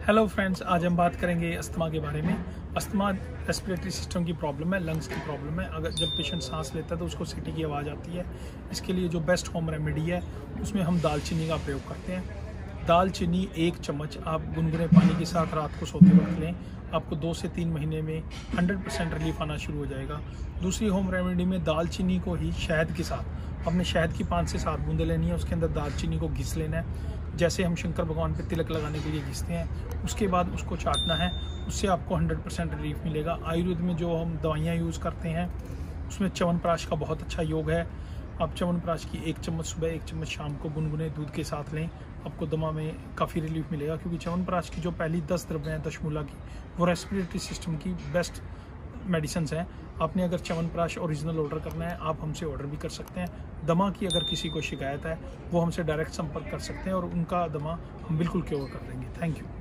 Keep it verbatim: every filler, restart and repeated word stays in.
Hello friends, आज हम बात करेंगे अस्थमा के बारे में। अस्थमा रेस्पिरेटरी सिस्टम की प्रॉब्लम है, लंग्स की प्रॉब्लम है। अगर जब पेशेंट सांस लेता है तो उसको सीटी की आवाज़ आती है। इसके लिए जो बेस्ट होम रेमेडी है उसमें हम दालचीनी का प्रयोग करते हैं। दालचीनी एक चम्मच आप गुनगुने पानी के साथ रात को सोते वक्त लें, आपको दो से तीन महीने में हंड्रेड परसेंट रिलीफ आना शुरू हो जाएगा। दूसरी होम रेमेडी में दालचीनी को ही शहद के साथ, अपने शहद की पाँच से सात बूंदें लेनी है, उसके अंदर दालचीनी को घिस लेना है, जैसे हम शंकर भगवान पे तिलक लगाने के लिए घिसते हैं। उसके बाद उसको चाटना है, उससे आपको हंड्रेड परसेंट रिलीफ मिलेगा। आयुर्वेद में जो हम दवाइयाँ यूज़ करते हैं उसमें च्यवनप्राश का बहुत अच्छा योग है। आप च्यवनप्राश की एक चम्मच सुबह, एक चम्मच शाम को गुनगुने दूध के साथ लें, आपको दमा में काफ़ी रिलीफ मिलेगा। क्योंकि च्यवनप्राश की जो पहली दस द्रव्य हैं दशमूला की, वो रेस्पिरेटरी सिस्टम की बेस्ट मेडिसिन्स हैं। आपने अगर च्यवनप्राश ओरिजिनल ऑर्डर करना है, आप हमसे ऑर्डर भी कर सकते हैं। दमा की अगर किसी को शिकायत है वो हमसे डायरेक्ट संपर्क कर सकते हैं और उनका दमा हम बिल्कुल क्योर कर देंगे। Thank you.